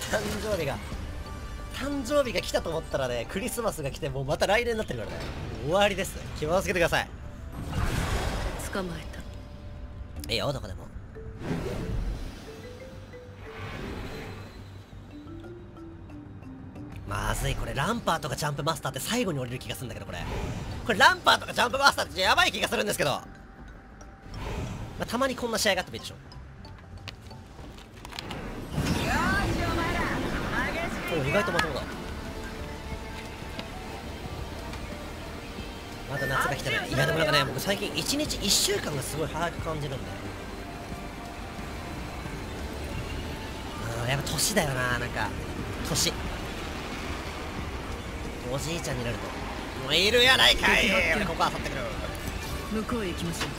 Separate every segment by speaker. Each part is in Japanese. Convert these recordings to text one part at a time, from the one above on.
Speaker 1: 誕生日が来たと思ったらね、クリスマスが来てもうまた来年になってるからね、終わりです。気をつけてください。
Speaker 2: 捕まえた。
Speaker 1: いいよ、どこでも。まずい、これランパーとかジャンプマスターって最後に降りる気がするんだけど、これランパーとかジャンプマスターってやばい気がするんですけど、まあ、たまにこんな試合があってもいいでしょ。意外とまともだ。また夏が来たね。いやでもなんかね、僕最近1日1週間がすごい早く感じるんで、やっぱ年だよな。なんか年、おじいちゃんになるともういるやないかい。俺ここあさってくる。
Speaker 2: 向こうへ行きましょ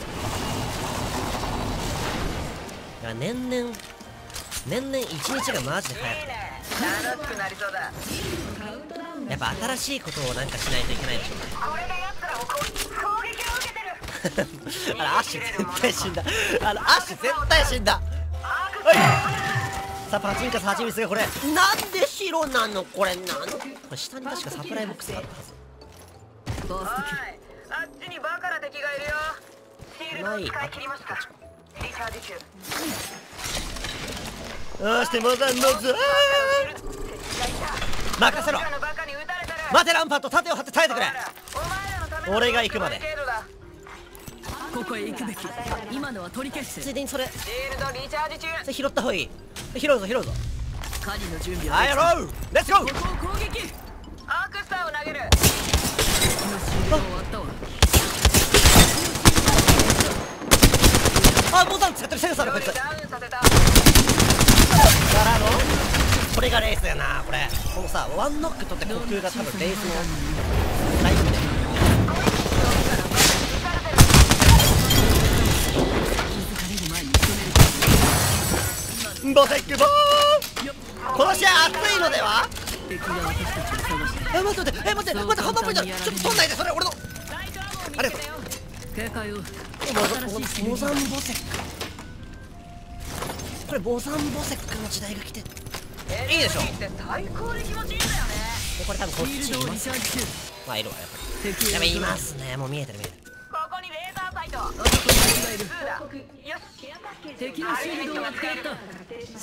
Speaker 2: う。
Speaker 1: いや年々1日がマジで早くて、
Speaker 3: 楽しくなりそうだ。
Speaker 1: やっぱ新しいことをなんかしないといけないでしょうね。
Speaker 3: これで奴らを攻撃を受けてる。
Speaker 1: アッシュ絶対死んだ。アッシュ絶対死んだ。おい、さあパチンカスハチミツがこれなんで白なの。これこれ下に確かサプライボックスがあったはず。
Speaker 2: バーストキル。
Speaker 3: あっちにバカな敵がいるよ。シールドを使い切りました。リチャージ中。
Speaker 1: よし、モザンのズ任せろ。待てランパーと盾を張って耐えてくれ。俺が行くまで。
Speaker 2: ここへ行くべき。今のは取り消して。
Speaker 1: ついでにそれ
Speaker 3: シールドリチャージ中。
Speaker 1: それ拾った方がいい。拾うぞ。
Speaker 2: 狩りの準備は
Speaker 1: はい、やろう。レッツゴー。
Speaker 2: ここを攻撃。
Speaker 3: アークスターを投げる。
Speaker 2: 敵のシールド終わったわ。
Speaker 1: あ、ボタン使ってるセンサーだこいつ。
Speaker 3: ダウンさせた。
Speaker 1: からのこれがレースやな。これこのさワンノック取って呼吸が多分レースのライブで。ボセックボー。この試合熱いのでは。待ってハンマーポイント。ちょっと取んないで、それ俺の。ありがとう。
Speaker 2: 警戒を。
Speaker 1: モザンボセック、これボザンボセックの時代が来ていいでしょ。
Speaker 3: 最高に気持ちいいんだよね。
Speaker 1: これ多分こっちいます。まあいるわやっぱり。やべいますね。もう見えてる。
Speaker 3: ここにレーザーサイト。
Speaker 2: あそこにがいる。
Speaker 3: よし。
Speaker 2: 敵のシールドを割ってやった。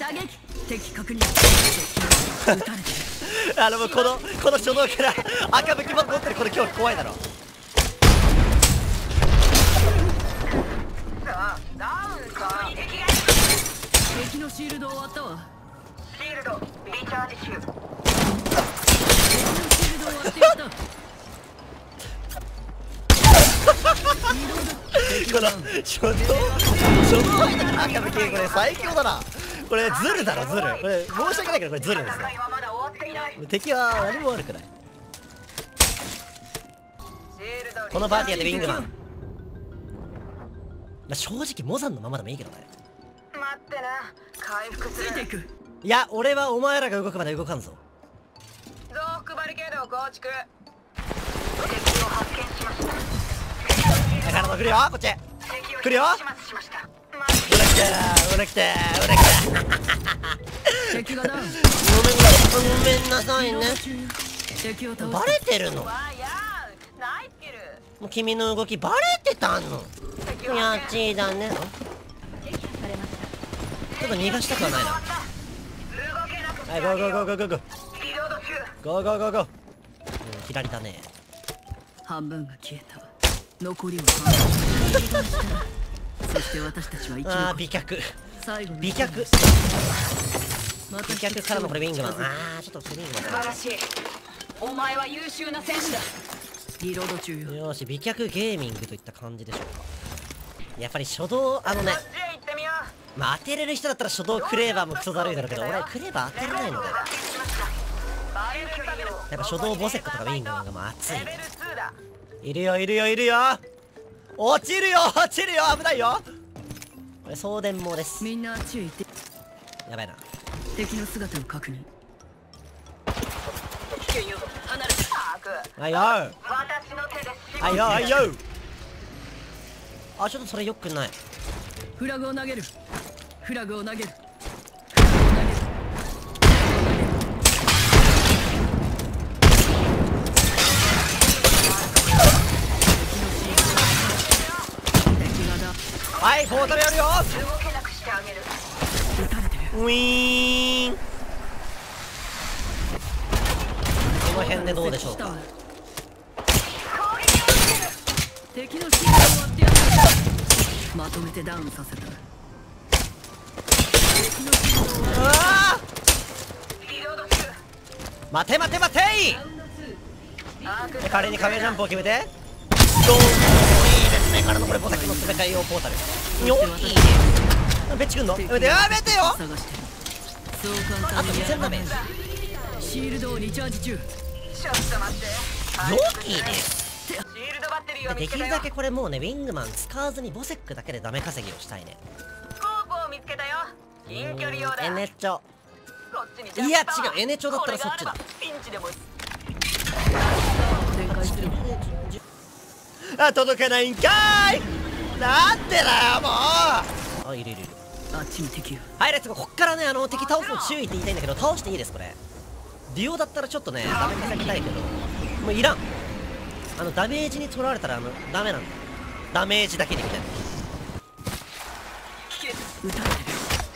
Speaker 2: 射撃。敵確認。撃たれてる。
Speaker 1: もうこの初動から赤武器持ってるこの恐怖怖いだろ。
Speaker 3: ダウンか。
Speaker 2: 敵のシールド終わったわ。
Speaker 3: シールドリチャージ中。
Speaker 2: 敵のシールド終わってやった。
Speaker 1: この初動入ったから赤武器、これ最強だな。これズルだろ、ズル。これ申し訳ないけどこれズルですよ。
Speaker 3: 戦いはまだ終わっていない。
Speaker 1: 敵は何も悪くない。このパーティーやってウィングマン、まあ、正直モザンのままでもいいけどね。
Speaker 3: 待ってな、回復する。
Speaker 2: ついていく。
Speaker 1: いや俺はお前らが動くまで動かんぞ。
Speaker 3: 増幅バリケードを構築。敵を発見しました。
Speaker 1: だからも来るよ、こっち来るよ。俺来て
Speaker 2: 敵がダウン。
Speaker 1: ごめんなさいね。
Speaker 2: 敵を倒す。
Speaker 1: バレてるの。
Speaker 3: ナイスキル。
Speaker 1: もう君の動きバレてたの。やっちーだね。ちょっと逃がしたくはないな。はい、ゴーゴーゴーゴーゴーゴーゴーゴーゴーゴー。左だね。
Speaker 2: 半分が消えた。残りは半分。そして私たちは生き残る。
Speaker 1: 美脚
Speaker 2: 最後の
Speaker 1: 美脚からのこれウィングマン。ちょっとウィングマン
Speaker 3: 素晴らしい。お前は優秀な選手だ。
Speaker 2: リロード中よ。
Speaker 1: よし、美脚ゲーミングといった感じでしょうか。やっぱり初動まあ当てれる人だったら初動クレーバーもクソだるいだろうけど、俺クレーバー当てれないので、やっぱ初動ボセックとかウィングマンがもう熱いね。いるよ落ちるよ危ないよ。これ送電網です。
Speaker 2: みんなあっちへ行って。
Speaker 1: やばいな。
Speaker 2: 敵の姿を確認。
Speaker 1: はいよちょっとそれよくない。
Speaker 2: フラグを投げる。フラグを投げる。
Speaker 1: はいポータルやるよ。
Speaker 3: 動けなくしてあげる。
Speaker 2: 撃たれてる。
Speaker 1: ウィーン。この辺でどうでしょうか。
Speaker 3: 攻撃を受ける。
Speaker 2: 敵のシールドを割ってやった。まとめてダウンさせた。敵のシールドを割
Speaker 1: うわ
Speaker 3: リロード中。
Speaker 1: 待て待て待てい。
Speaker 3: アーク
Speaker 1: 彼に壁ジャンプを決めてドーン。いいですねからのこれボサキの詰め替え用ポータル。よっいいね。ベッチくんのやめてよ。
Speaker 2: 探してる。そう簡
Speaker 1: あと
Speaker 2: 単に
Speaker 1: 2000ダメージ。
Speaker 2: シールドをリチャージ中。
Speaker 3: ちょっと待って。
Speaker 1: よっいいです。
Speaker 3: シールドバッテリーを見
Speaker 1: で
Speaker 3: つけたよ。
Speaker 1: きるだけこれもうねウィングマン使わずにボセックだけでダメ稼ぎをしたいね。
Speaker 3: スコープを見つけたよ。近距離用だ。
Speaker 1: エネチョ。
Speaker 3: こっちに
Speaker 1: いや違うエネチョだったらそっちだ。
Speaker 3: ピンチでも
Speaker 2: 展開する。
Speaker 1: あ届かないんかーい。なんでだよもう。あいるいるいる。
Speaker 2: あっちに敵が。
Speaker 1: はいレッツゴー。こっからね敵倒すの注意って言いたいんだけど倒していいですこれ。デュオだったらちょっとねダメ稼ぎたいけどもういらん。ダメージに取られたらダメなんだ。ダメージだけでみたいな。
Speaker 2: 撃たれてる。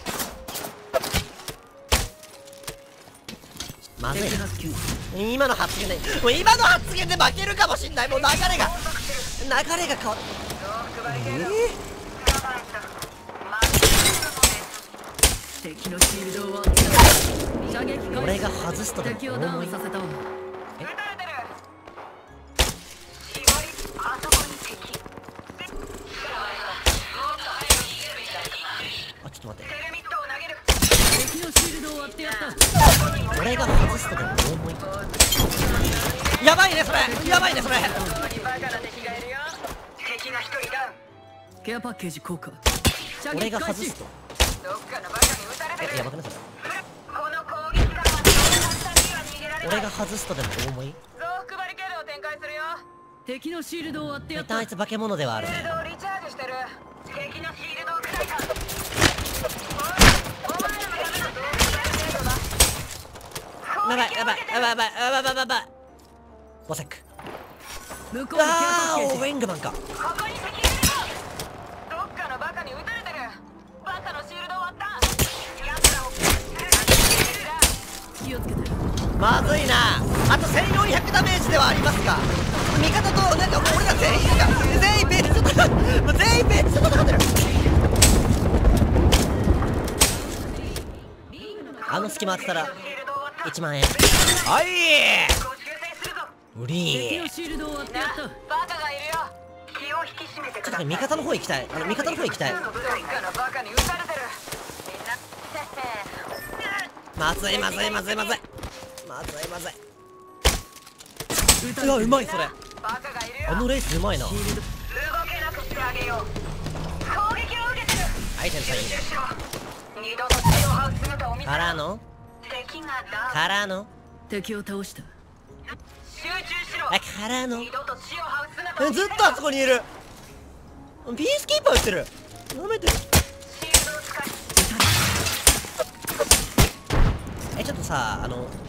Speaker 1: まずい
Speaker 2: 敵発見。
Speaker 1: 今の発言でもう今の発言で負けるかもしんない。もう流れが変わる。
Speaker 2: 敵のシールドを割って射撃開始。
Speaker 1: 俺が外すとでも
Speaker 2: 敵をダウンさせたわ。
Speaker 3: 撃たれてる。絞りあそこに敵。
Speaker 1: あちょっと待って。
Speaker 3: テレミットを投げる。
Speaker 2: 敵のシールドを割ってやった。
Speaker 1: 俺が外すとでも重い。やばいねそれ。やばいねそれ。
Speaker 3: ここにバカな敵がいるよ。敵が一人ダウン。
Speaker 2: ケアパッケージ効果。射
Speaker 1: 俺
Speaker 2: 撃開始。
Speaker 1: が外すと
Speaker 3: どっかのバカに撃たれてる。
Speaker 1: やばくないそれ。
Speaker 3: この攻撃からは簡単には逃げられない。
Speaker 1: 俺が外すとでも重い。
Speaker 3: 増幅バリケードを展開するよ。
Speaker 2: 敵のシールドを割ってやった
Speaker 1: 一旦あい。つ化け物ではあるね。
Speaker 3: シールドをリチャージしてる。敵のシールドを砕いた。お前らのための増幅バリケードだ。
Speaker 1: やばいやばいやばいやばいやばいやばいやばい。ボセック。
Speaker 2: 向こうにケアパッケージ。
Speaker 1: ウィングマンか。
Speaker 3: ここに敵いるよ。どっかのバカに撃たれてる。バカのシールドを割った。奴らを
Speaker 2: 気をつけて。
Speaker 1: まずいな。あと1400ダメージではありますが味方となんかもう俺ら全員別と戦ってもう全員別と戦ってる。隙間当てたら1万円。はい売り
Speaker 2: 敵のシールドを割ってやった。
Speaker 3: バカがいるよ。気を引き締めてください。
Speaker 1: 味方の方行きたい。味方の方行きたい。
Speaker 3: どっかのバカに撃たれてる。みんな
Speaker 1: まずいまずいまずいまずいまずいまずい。
Speaker 2: 撃たれてる。
Speaker 1: うわうまいそれ。
Speaker 3: バカがいるよ。
Speaker 1: あのレースうまいな。
Speaker 3: 動けなくしてあげよう。攻撃を受けてる。
Speaker 1: はい天才いいね。
Speaker 3: 二度と血を這う姿を見せ
Speaker 1: からの
Speaker 3: 敵がダウン。
Speaker 1: からの
Speaker 2: 敵を倒した。
Speaker 3: 集中しろ。
Speaker 1: からの
Speaker 3: 二度と血を這う姿を見せ
Speaker 1: ずっとあそこにいる。ピースキーパー打ってる。なめてる。
Speaker 3: シールドを使い
Speaker 1: ちょっとさ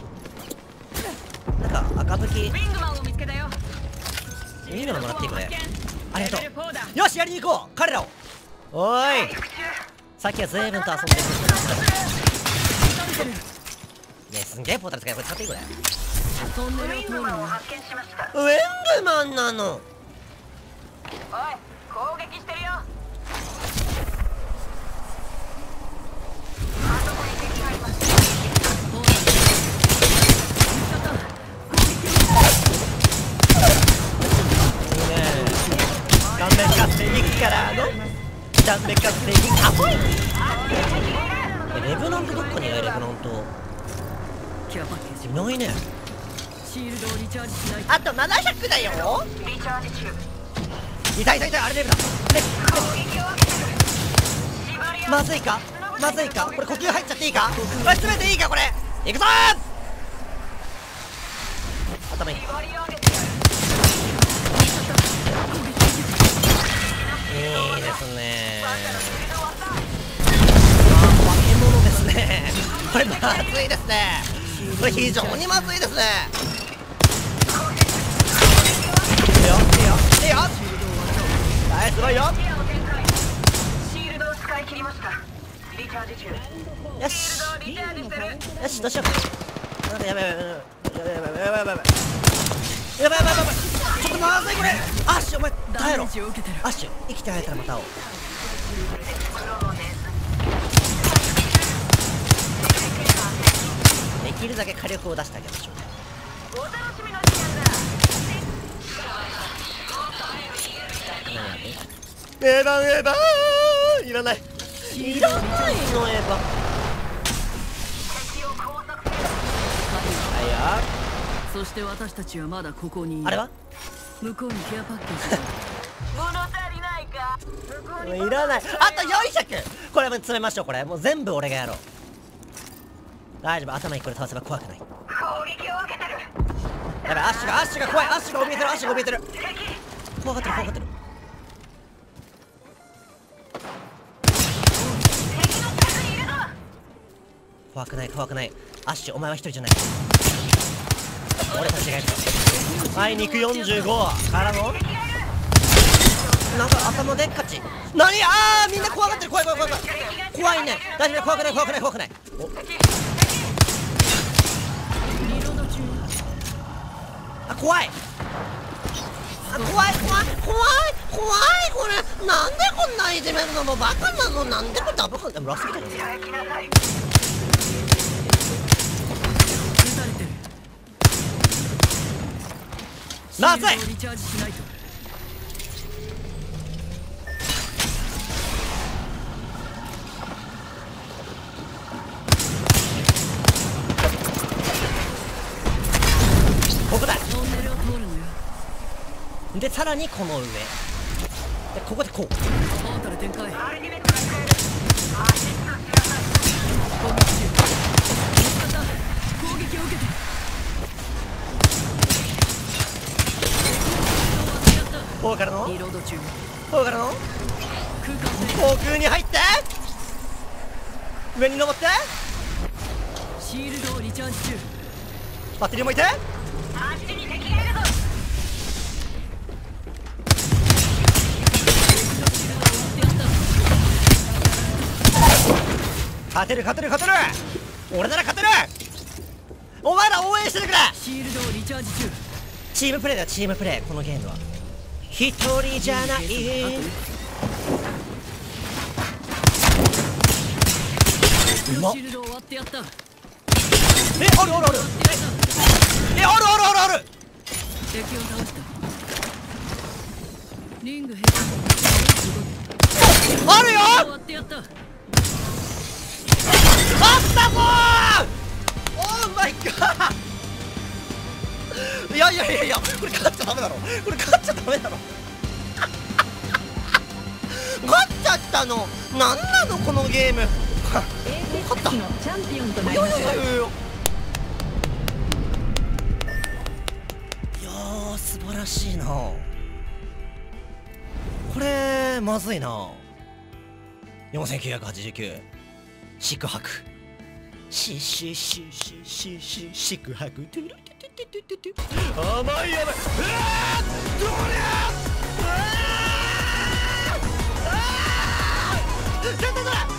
Speaker 1: なんか赤武器
Speaker 3: ウィングマンを見つけたよ。
Speaker 1: いいのもらっていいこれ。ありがと
Speaker 3: レベル4だ。
Speaker 1: う。よしやりに行こう彼らを。おーい
Speaker 3: 回復中。
Speaker 1: さっきは随分と遊んでるね。すんげえポータル使いこれ使っていいこれ。
Speaker 2: トン
Speaker 3: ウ
Speaker 2: ネルを通る
Speaker 3: ィングマンを
Speaker 2: の。
Speaker 3: 発見しました。
Speaker 1: ウェングマンなの。
Speaker 3: おい、攻撃してるよ。あそこに敵がいます。
Speaker 1: いいね。顔面合戦に行くから顔面合戦にあほい。レブナントどっかにいる。レブナント
Speaker 2: ケアパッケージ。
Speaker 1: いないね。
Speaker 2: シールドをリチャージしないと。
Speaker 1: あと700だよ。
Speaker 3: リチャージ中。
Speaker 1: 痛い痛い痛い。あれレブだ。
Speaker 3: 攻撃を受けてる。縛り合う。
Speaker 1: まずいかまずいか。これ呼吸入っちゃっていいか。これ詰めていいかこれ。行くぞー。頭いい。いい
Speaker 3: 縛り上げてる。
Speaker 1: ですね。
Speaker 3: バカのシールドを割った。
Speaker 1: 化け物ですね。これまずいですね。これ非常にまずいですね。いいよいいよいいよ。はいすごいよ。
Speaker 3: 切りました。リチャージ中。
Speaker 1: よし
Speaker 3: リチャージしてる。
Speaker 1: よし、どうしようか。なんかやばいやばいやばいやばいやばいやばいやばいやばいやばいやばいやばい。ちょっとまずいこれ。アッシュお前耐えろ。
Speaker 2: ダメージを受けてる。
Speaker 1: アッシュ生きて会えたらまた会おう。できるだけ火力を出してあげましょう。
Speaker 3: お楽しみの時間だ。
Speaker 1: エヴァンエヴァンいらないいらないのエヴァン。はいよ。
Speaker 2: そして私たちはまだここにいる。
Speaker 1: あれは
Speaker 2: 向こうにケアパッケージが
Speaker 3: 物足りないか。向こうに
Speaker 1: いらない。あと400。これも詰めましょう。これもう全部俺がやろう。大丈夫、頭1個で倒せば怖くない。
Speaker 3: 攻撃を受けてる。
Speaker 1: やばい、アッシュが怖い。アッシュが怯えてる。アッシュが怯えてる。怖がってる怖がってる。
Speaker 3: 敵の近くにいるぞ。
Speaker 1: 怖くない怖くない。アッシュお前は一人じゃない。俺たちがやる。はい、肉45からのなんか頭でっかち。何。あーみんな怖がってる。怖い怖い怖い怖い怖いね。大丈夫、怖くない怖くない怖くない。おあ、怖い。あ、怖い怖い怖い怖い。これなんでこんないじめるの。もうバカなの。なんでこれダブルでもラストみたいな。
Speaker 3: 行きなさい。
Speaker 2: 撃たれてる。
Speaker 1: まずい。
Speaker 2: シールドをリチャージしないと。
Speaker 1: ここだ。
Speaker 2: トンネルを通るのよ。
Speaker 1: でさらにこの上でここでこう。
Speaker 2: トータル展開。攻撃中。攻撃を受けてる。
Speaker 1: こうからの
Speaker 2: リロード中。
Speaker 1: こうからの
Speaker 2: 空間で
Speaker 1: 航空に入って上に登って
Speaker 2: シールドをリチャージ中。
Speaker 1: バッテリーもいて。
Speaker 3: あっちに敵がいるぞ。
Speaker 1: 勝てる勝てる勝てる。俺なら勝てる。お前ら応援しててくれ。
Speaker 2: シールドをリチャージ中。
Speaker 1: チームプレーだよチームプレー。このゲームは一人じゃない。うまっ。
Speaker 2: シールドを割ってやった。
Speaker 1: あるあるある。あるあるあるある。
Speaker 2: 敵を倒した。リングヘッ
Speaker 1: あるよ。
Speaker 2: ド割ってやった。
Speaker 1: あったぞー。オーマイガー。いやこれ勝っちゃダメだろ。これ勝っちゃダメだろ。勝っちゃったの。なんなのこのゲーム。勝った。
Speaker 3: チャンピオンと
Speaker 1: いやー素晴らしいな。これまずいな。4989宿泊宿泊トゥルトゥトゥトゥトゥトゥ。甘い。どりゃちょっとだ。